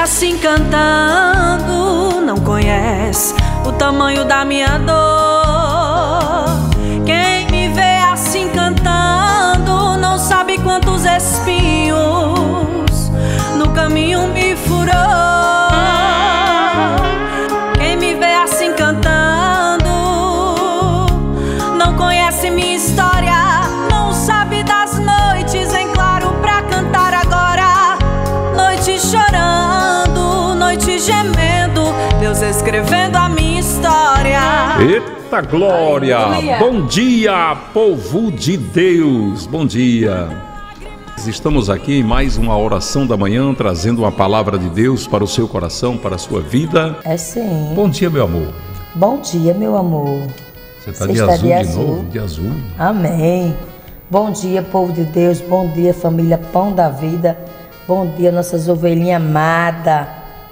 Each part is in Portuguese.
assim cantando, não conhece o tamanho da minha dor. Quem me vê assim cantando, não sabe quantos espinhos no caminho me furou. Quem me vê assim cantando, não conhece minha história, não sabe das noites em claro pra cantar agora. Noite chorando, noite gemendo, Deus escrevendo a minha história. Eita glória! Aleluia. Bom dia, povo de Deus! Bom dia! Estamos aqui em mais uma oração da manhã, trazendo uma palavra de Deus para o seu coração, para a sua vida. É sim. Bom dia, meu amor. Bom dia, meu amor. Você está de azul de novo? De azul. Amém. Bom dia, povo de Deus. Bom dia, família Pão da Vida. Bom dia, nossas ovelhinhas amadas,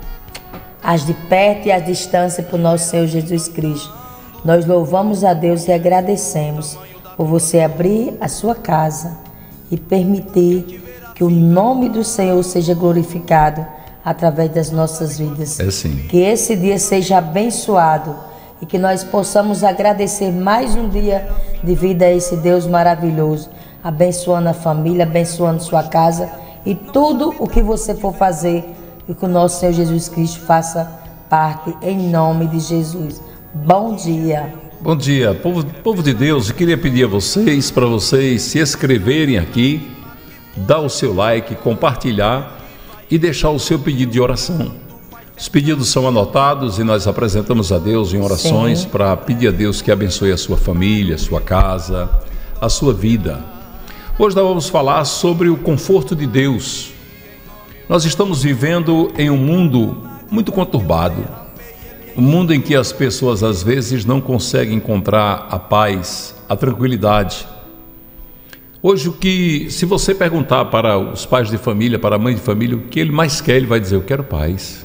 as de perto e as de distância, por nosso Senhor Jesus Cristo. Nós louvamos a Deus e agradecemos por você abrir a sua casa e permitir que o nome do Senhor seja glorificado através das nossas vidas. É sim. Que esse dia seja abençoado e que nós possamos agradecer mais um dia de vida a esse Deus maravilhoso, abençoando a família, abençoando sua casa e tudo o que você for fazer, e que o nosso Senhor Jesus Cristo faça parte em nome de Jesus. Bom dia. Bom dia, povo de Deus. Eu queria pedir a vocês, para vocês se inscreverem aqui, dar o seu like, compartilhar e deixar o seu pedido de oração. Os pedidos são anotados e nós apresentamos a Deus em orações para pedir a Deus que abençoe a sua família, a sua casa, a sua vida. Hoje nós vamos falar sobre o conforto de Deus. Nós estamos vivendo em um mundo muito conturbado, um mundo em que as pessoas às vezes não conseguem encontrar a paz, a tranquilidade. Hoje, se você perguntar para os pais de família, para a mãe de família, o que ele mais quer, ele vai dizer: eu quero paz.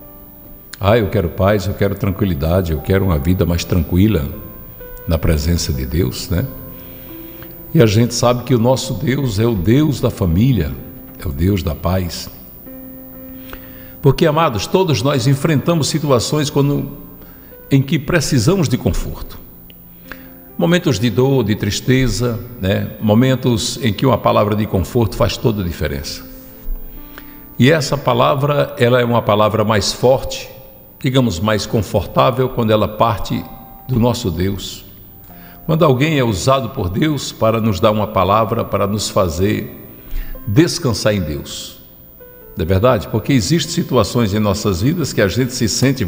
Eu quero paz, eu quero tranquilidade, eu quero uma vida mais tranquila na presença de Deus, né? E a gente sabe que o nosso Deus é o Deus da família, é o Deus da paz. Porque, amados, todos nós enfrentamos situações em que precisamos de conforto. Momentos de dor, de tristeza, né? Momentos em que uma palavra de conforto faz toda a diferença. E essa palavra, ela é uma palavra mais forte, digamos mais confortável, quando ela parte do nosso Deus. Quando alguém é usado por Deus para nos dar uma palavra, para nos fazer descansar em Deus. Não é verdade? Porque existem situações em nossas vidas que a gente se sente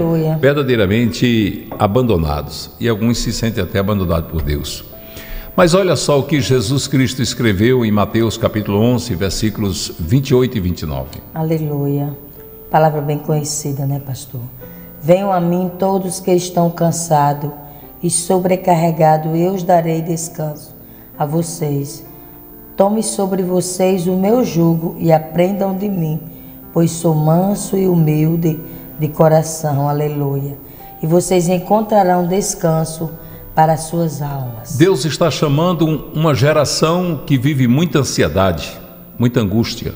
verdadeiramente abandonados. E alguns se sentem até abandonados por Deus. Mas olha só o que Jesus Cristo escreveu em Mateus capítulo 11, versículos 28 e 29. Aleluia. Palavra bem conhecida, né, pastor? Venham a mim todos que estão cansados e sobrecarregados, eu os darei descanso a vocês. Tome sobre vocês o meu jugo e aprendam de mim, pois sou manso e humilde de coração. Aleluia. E vocês encontrarão descanso para as suas almas. Deus está chamando uma geração que vive muita ansiedade, muita angústia.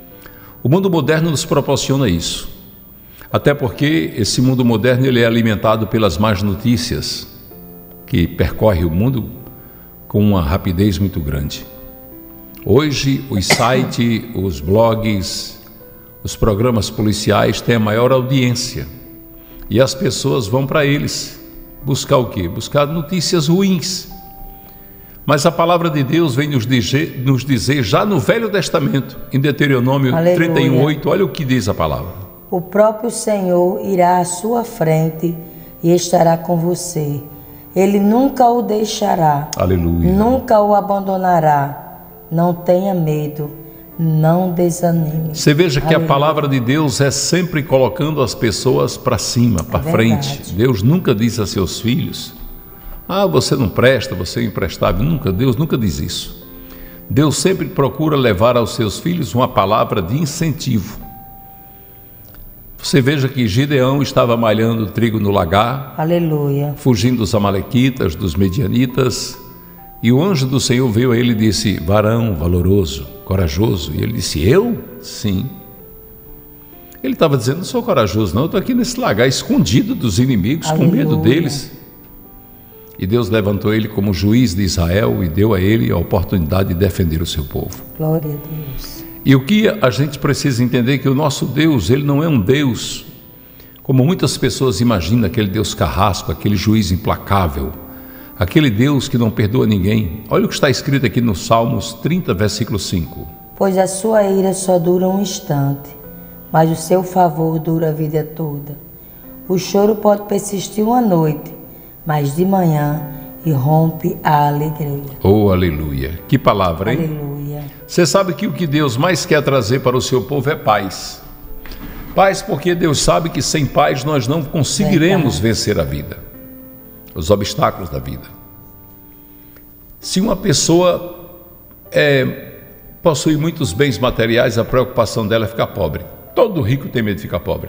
O mundo moderno nos proporciona isso. Até porque esse mundo moderno ele é alimentado pelas más notícias que percorre o mundo com uma rapidez muito grande. Hoje, os sites, os blogs, os programas policiais têm a maior audiência e as pessoas vão para eles buscar o quê? Buscar notícias ruins. Mas a palavra de Deus vem nos dizer já no Velho Testamento, em Deuteronômio 31:8, olha o que diz a palavra. O próprio Senhor irá à sua frente e estará com você. Ele nunca o deixará, aleluia, nunca o abandonará. Não tenha medo, não desanime. Você veja que a palavra de Deus é sempre colocando as pessoas para cima, para frente. Deus nunca diz a seus filhos: você não presta, você é imprestável. Deus nunca diz isso. Deus sempre procura levar aos seus filhos uma palavra de incentivo. Você veja que Gideão estava malhando trigo no lagar, aleluia, fugindo dos amalequitas, dos medianitas. E o anjo do Senhor veio a ele e disse: varão valoroso, corajoso. E ele disse: eu? Sim. Ele estava dizendo, não sou corajoso não, eu estou aqui nesse lagar, escondido dos inimigos, Aleluia. com medo deles. E Deus levantou ele como juiz de Israel e deu a ele a oportunidade de defender o seu povo. Glória a Deus. E o que a gente precisa entender é que o nosso Deus, ele não é um Deus, como muitas pessoas imaginam, aquele Deus carrasco, aquele juiz implacável, aquele Deus que não perdoa ninguém. Olha o que está escrito aqui no Salmos 30, versículo 5. Pois a sua ira só dura um instante, mas o seu favor dura a vida toda. O choro pode persistir uma noite, mas de manhã irrompe a alegria. Oh, aleluia! Que palavra, hein? Aleluia. Você sabe que o que Deus mais quer trazer para o seu povo é paz. Paz, porque Deus sabe que sem paz nós não conseguiremos vencer a vida, os obstáculos da vida. Se uma pessoa possui muitos bens materiais, a preocupação dela é ficar pobre. Todo rico tem medo de ficar pobre.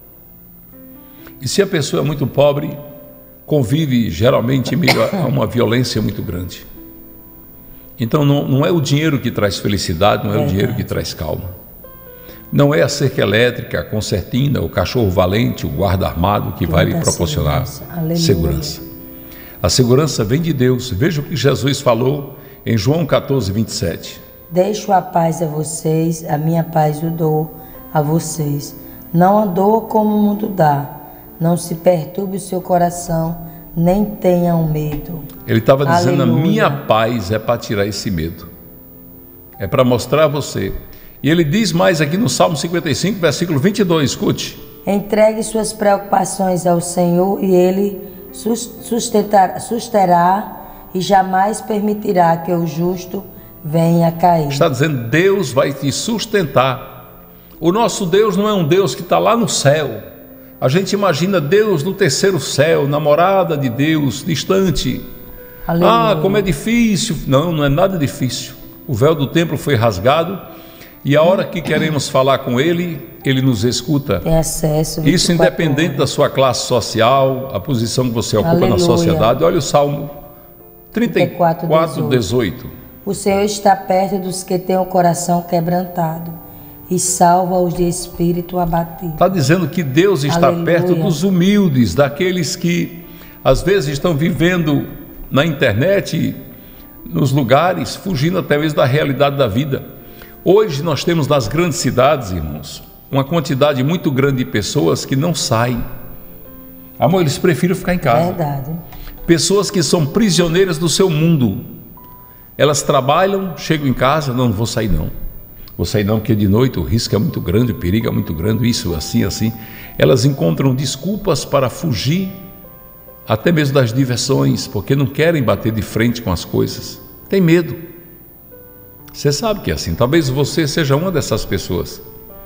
E se a pessoa é muito pobre, convive geralmente em meio a uma violência muito grande. Então não é o dinheiro que traz felicidade, não é o dinheiro que traz calma. Não é a cerca elétrica, a concertina, o cachorro valente, o guarda armado que vai lhe proporcionar segurança. A segurança vem de Deus. Veja o que Jesus falou em João 14, 27. Deixo a paz a vocês, a minha paz eu dou a vocês. Não a dou como o mundo dá. Não se perturbe o seu coração, nem tenham medo. Ele estava dizendo, a minha paz é para tirar esse medo. É para mostrar a você. E ele diz mais aqui no Salmo 55, versículo 22, escute. Entregue suas preocupações ao Senhor e Ele susterá e jamais permitirá que o justo venha a cair. Está dizendo, Deus vai te sustentar. O nosso Deus não é um Deus que está lá no céu. A gente imagina Deus no terceiro céu, namorada de Deus, distante. Aleluia. Ah, como é difícil. Não, não é nada difícil. O véu do templo foi rasgado e a hora que queremos falar com Ele, Ele nos escuta. Tem acesso. Isso independente da sua classe social, a posição que você ocupa Aleluia. Na sociedade. Olha o Salmo 34, 18. O Senhor está perto dos que têm o coração quebrantado e salva-os de espírito abatido. Está dizendo que Deus está Aleluia. Perto dos humildes, daqueles que às vezes estão vivendo na internet, nos lugares, fugindo até mesmo da realidade da vida. Hoje nós temos nas grandes cidades, irmãos, uma quantidade muito grande de pessoas que não saem. Amor, eles preferem ficar em casa. Verdade. Pessoas que são prisioneiras do seu mundo. Elas trabalham, chegam em casa, não vou sair não. Vou sair não, porque de noite o risco é muito grande, o perigo é muito grande, isso, assim. Elas encontram desculpas para fugir, até mesmo das diversões, porque não querem bater de frente com as coisas. Tem medo. Você sabe que é assim. Talvez você seja uma dessas pessoas.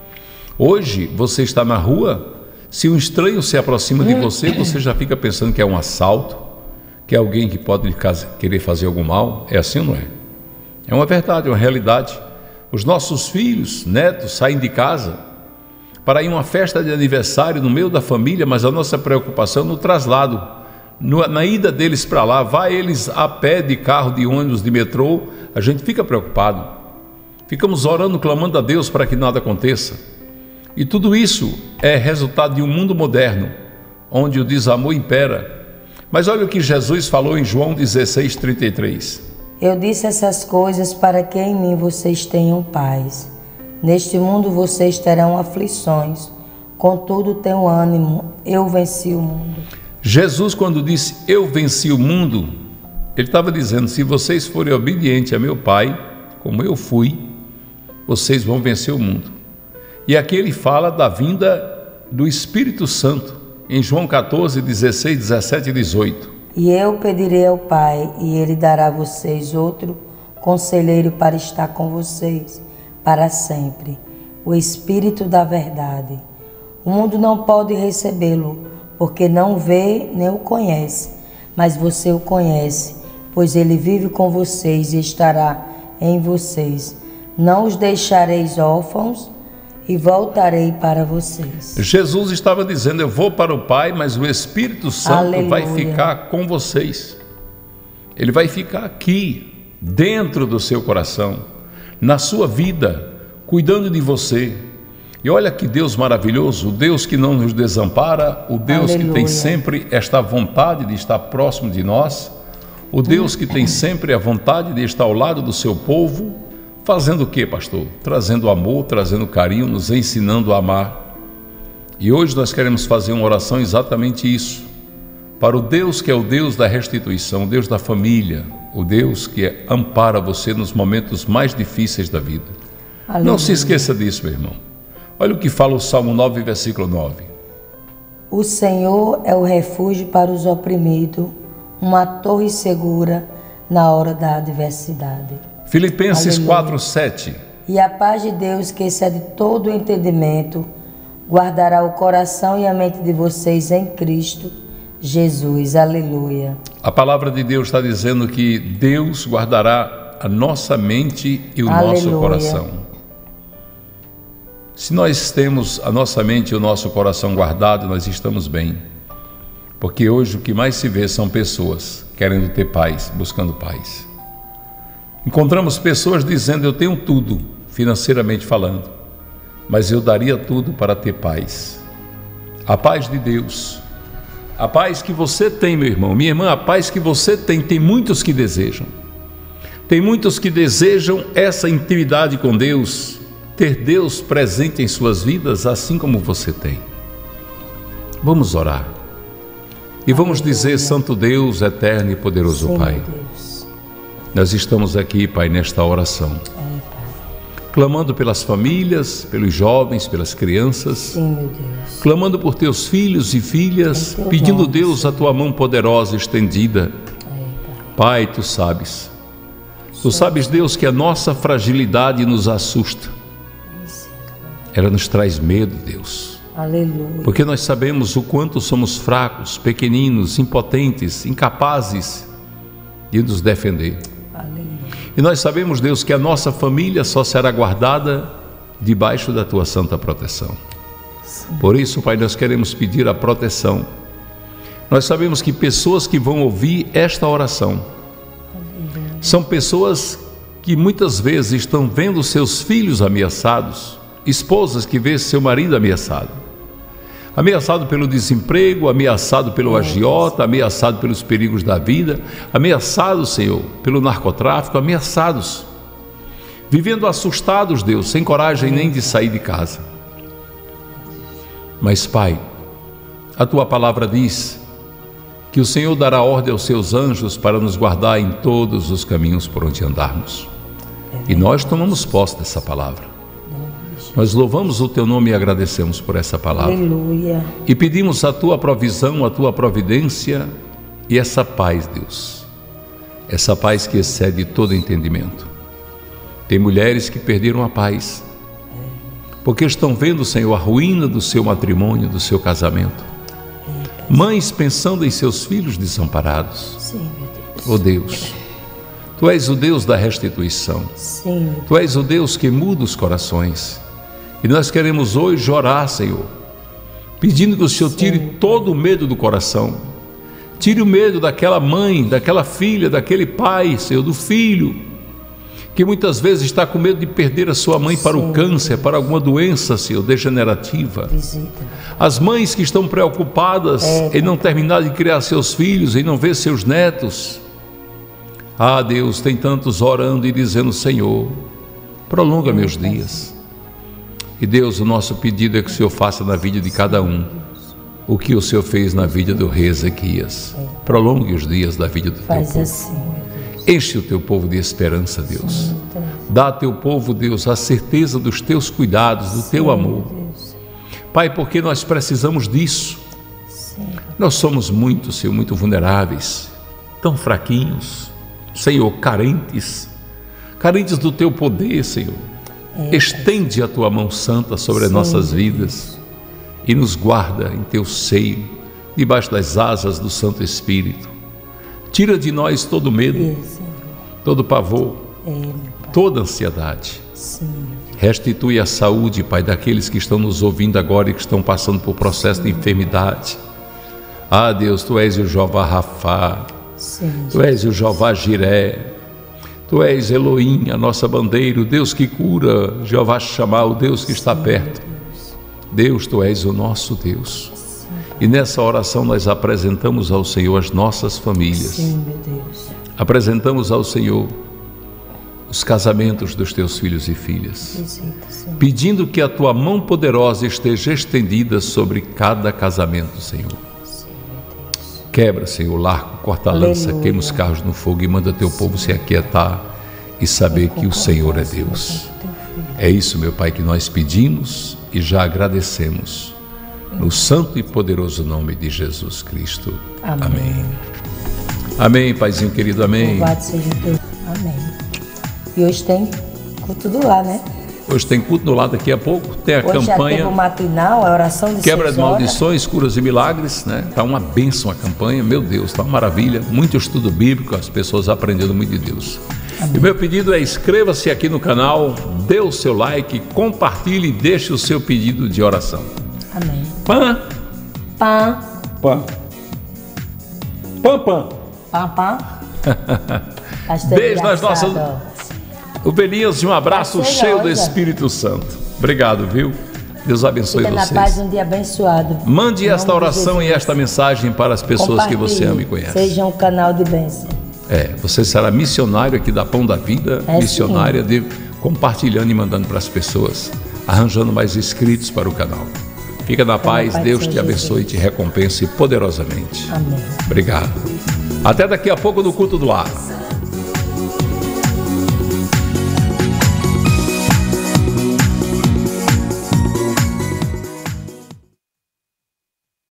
Hoje, você está na rua, se um estranho se aproxima de você, você já fica pensando que é um assalto, que é alguém que pode querer fazer algum mal. É assim ou não é? É uma verdade, é uma realidade. Os nossos filhos, netos, saem de casa para ir a uma festa de aniversário no meio da família, mas a nossa preocupação no traslado, na ida deles para lá, vai eles a pé, de carro, de ônibus, de metrô, a gente fica preocupado. Ficamos orando, clamando a Deus para que nada aconteça. E tudo isso é resultado de um mundo moderno, onde o desamor impera. Mas olha o que Jesus falou em João 16, 33. Eu disse essas coisas para que em mim vocês tenham paz. Neste mundo vocês terão aflições, contudo tenham ânimo, eu venci o mundo. Jesus, quando disse eu venci o mundo, ele estava dizendo, se vocês forem obedientes a meu Pai, como eu fui, vocês vão vencer o mundo. E aqui ele fala da vinda do Espírito Santo, em João 14, 16, 17 e 18. E eu pedirei ao Pai, e Ele dará a vocês outro conselheiro para estar com vocês para sempre, o Espírito da verdade. O mundo não pode recebê-lo, porque não vê nem o conhece, mas você o conhece, pois Ele vive com vocês e estará em vocês. Não os deixareis órfãos, e voltarei para vocês. Jesus estava dizendo, eu vou para o Pai, mas o Espírito Santo Aleluia. Vai ficar com vocês. Ele vai ficar aqui, dentro do seu coração, na sua vida, cuidando de você. E olha que Deus maravilhoso, o Deus que não nos desampara, o Deus que tem sempre esta vontade de estar próximo de nós, o Deus que tem sempre a vontade de estar ao lado do seu povo, fazendo o que, pastor? Trazendo amor, trazendo carinho, nos ensinando a amar. E hoje nós queremos fazer uma oração exatamente isso, para o Deus que é o Deus da restituição, o Deus da família, o Deus que ampara você nos momentos mais difíceis da vida. Aleluia. Não se esqueça disso, meu irmão. Olha o que fala o Salmo 9, versículo 9. O Senhor é o refúgio para os oprimidos, uma torre segura na hora da adversidade. Filipenses 4, 7. E a paz de Deus, que excede todo o entendimento, guardará o coração e a mente de vocês em Cristo Jesus. Aleluia. A palavra de Deus está dizendo que Deus guardará a nossa mente e o nosso coração. Se nós temos a nossa mente e o nosso coração guardado, nós estamos bem. Porque hoje o que mais se vê são pessoas querendo ter paz, buscando paz. Encontramos pessoas dizendo: eu tenho tudo, financeiramente falando, mas eu daria tudo para ter paz. A paz de Deus, a paz que você tem, meu irmão, minha irmã, a paz que você tem muitos que desejam. Tem muitos que desejam essa intimidade com Deus, ter Deus presente em suas vidas, assim como você tem. Vamos orar. E vamos dizer: Santo Deus, eterno e poderoso Pai, nós estamos aqui, Pai, nesta oração, clamando pelas famílias, pelos jovens, pelas crianças, clamando por teus filhos e filhas, pedindo, Deus, a tua mão poderosa estendida. Pai, tu sabes, Deus, que a nossa fragilidade nos assusta. Ela nos traz medo, Deus. Aleluia. Porque nós sabemos o quanto somos fracos, pequeninos, impotentes, incapazes de nos defender. Aleluia. E nós sabemos, Deus, que a nossa família só será guardada debaixo da tua santa proteção. Sim. Por isso, Pai, nós queremos pedir a proteção. Nós sabemos que pessoas que vão ouvir esta oração são pessoas que muitas vezes estão vendo seus filhos ameaçados, esposas que vê seu marido ameaçado pelo desemprego, ameaçado pelo agiota, ameaçado pelos perigos da vida, ameaçados, Senhor, pelo narcotráfico, ameaçados, vivendo assustados, Deus, sem coragem nem de sair de casa. Mas, Pai, a tua palavra diz que o Senhor dará ordem aos seus anjos para nos guardar em todos os caminhos por onde andarmos. E nós tomamos posse dessa palavra. Nós louvamos o teu nome e agradecemos por essa palavra. Aleluia. E pedimos a tua provisão, a tua providência e essa paz, Deus. Essa paz que excede todo entendimento. Tem mulheres que perderam a paz, porque estão vendo, Senhor, a ruína do seu matrimônio, do seu casamento. Mães pensando em seus filhos desamparados. Sim, meu Deus. Oh Deus, tu és o Deus da restituição. Sim, meu Deus. Tu és o Deus que muda os corações. E nós queremos hoje orar, Senhor, pedindo que o Senhor tire todo o medo do coração. Tire o medo daquela mãe, daquela filha, daquele pai, Senhor, do filho, que muitas vezes está com medo de perder a sua mãe para o câncer, para alguma doença, Senhor, degenerativa. As mães que estão preocupadas em não terminar de criar seus filhos, em não ver seus netos. Ah, Deus, tem tantos orando e dizendo: Senhor, prolonga meus dias. E Deus, o nosso pedido é que o Senhor faça na vida de cada um o que o Senhor fez na vida do rei Ezequias. Prolongue os dias da vida do teu povo. Enche o teu povo de esperança, Deus. Dá a teu povo, Deus, a certeza dos teus cuidados, do teu amor. Pai, porque nós precisamos disso. Nós somos muito, Senhor, muito vulneráveis, tão fraquinhos, Senhor, carentes do teu poder, Senhor. Estende a tua mão santa sobre as nossas vidas e nos guarda em teu seio, debaixo das asas do Santo Espírito. Tira de nós todo medo, todo pavor, toda ansiedade. Restitui a saúde, Pai, daqueles que estão nos ouvindo agora e que estão passando por processo de enfermidade. Ah, Deus, tu és o Jeová Rafá, tu és o Jeová Jiré, tu és Elohim, a nossa bandeira, o Deus que cura, Jeová Shammah, o Deus que está perto. Deus, Tu és o nosso Deus. E nessa oração nós apresentamos ao Senhor as nossas famílias. Sim, meu Deus. Apresentamos ao Senhor os casamentos dos Teus filhos e filhas. Visita, Senhor. Pedindo que a Tua mão poderosa esteja estendida sobre cada casamento, Senhor. Sim, meu Deus. Quebra, Senhor, o largo, corta a lança, Aleluia. queima os carros no fogo e manda Teu povo se aquietar e saber que o Senhor é Deus. É isso, meu Pai, que nós pedimos e já agradecemos. No santo e poderoso nome de Jesus Cristo. Amém. Amém, Paizinho querido, amém. Louvado seja Deus. Amém. E hoje tem culto do lar, né? Hoje tem culto no lar, daqui a pouco tem a Hoje já teve campanha o matinal, a oração de Quebra 6 de horas. Maldições, Curas e Milagres, né? Tá uma bênção a campanha, meu Deus, tá uma maravilha. Muito estudo bíblico, as pessoas aprendendo muito de Deus. E o meu pedido é: inscreva-se aqui no canal, dê o seu like, compartilhe e deixe o seu pedido de oração. Amém. Pã, Pã, pã, pã, pã. pã, pã. Beijo nas nossas ovelhinhas e um abraço Tá cheio do cheirosa. Espírito Santo. Obrigado, viu? Deus abençoe Fica na paz, vocês. um dia abençoado. Mande Em esta nome de oração e Jesus. esta mensagem para as pessoas que você ama e conhece. Seja um canal de bênção. Você será missionário aqui da Pão da Vida, É, missionária de compartilhando e mandando para as pessoas, arranjando mais inscritos para o canal. Fica na paz, paz do Deus Senhor te abençoe e te recompense poderosamente. Amém. Obrigado. Até daqui a pouco no culto do lar.